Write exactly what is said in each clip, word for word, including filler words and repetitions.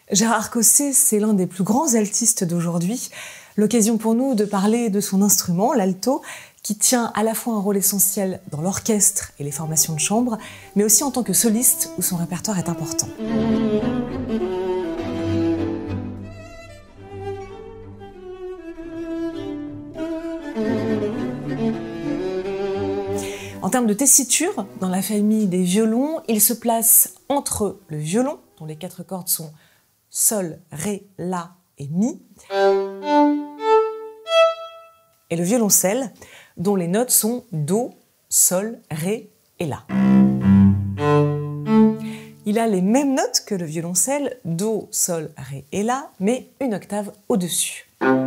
Gérard Cossé, c'est l'un des plus grands altistes d'aujourd'hui. L'occasion pour nous de parler de son instrument, l'alto, qui tient à la fois un rôle essentiel dans l'orchestre et les formations de chambre, mais aussi en tant que soliste où son répertoire est important. En termes de tessiture, dans la famille des violons, il se place entre le violon, dont les quatre cordes sont Sol, Ré, La et Mi, et le violoncelle, dont les notes sont Do, Sol, Ré et La. Il a les mêmes notes que le violoncelle, Do, Sol, Ré et La, mais une octave au-dessus.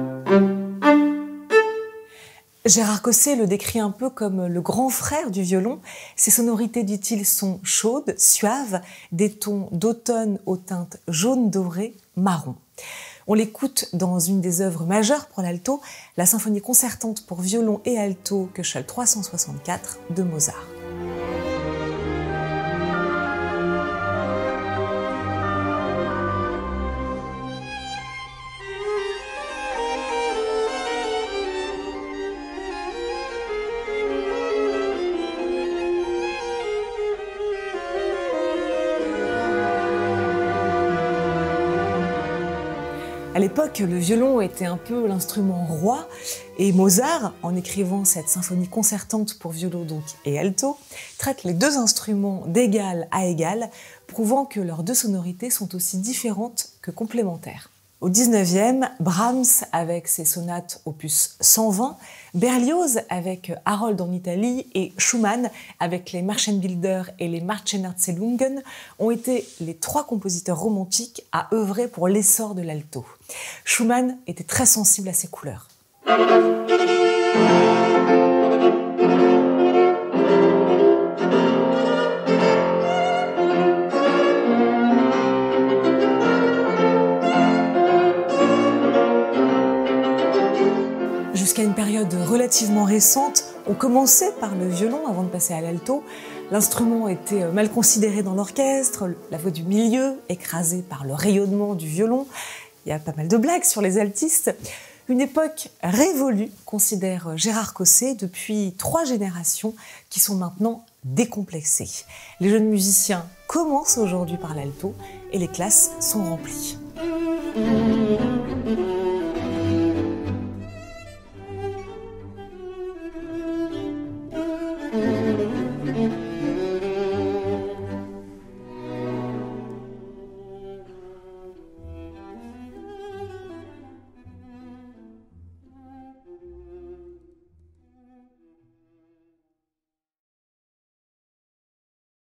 Gérard Cossé le décrit un peu comme le grand frère du violon. Ses sonorités, dit-il, sont chaudes, suaves, des tons d'automne aux teintes jaune doré, marron. On l'écoute dans une des œuvres majeures pour l'alto, la symphonie concertante pour violon et alto Köchel trois cent soixante-quatre de Mozart. À l'époque, le violon était un peu l'instrument roi et Mozart, en écrivant cette symphonie concertante pour violon donc et alto, traite les deux instruments d'égal à égal, prouvant que leurs deux sonorités sont aussi différentes que complémentaires. Au dix-neuvième, Brahms avec ses sonates opus cent vingt, Berlioz avec Harold en Italie et Schumann avec les Märchenbilder et les Marschenerzählungen ont été les trois compositeurs romantiques à œuvrer pour l'essor de l'alto. Schumann était très sensible à ces couleurs. Jusqu'à une période relativement récente, on commençait par le violon avant de passer à l'alto. L'instrument était mal considéré dans l'orchestre, la voix du milieu écrasée par le rayonnement du violon. Il y a pas mal de blagues sur les altistes. Une époque révolue, considère Gérard Cossé, depuis trois générations qui sont maintenant décomplexées. Les jeunes musiciens commencent aujourd'hui par l'alto et les classes sont remplies.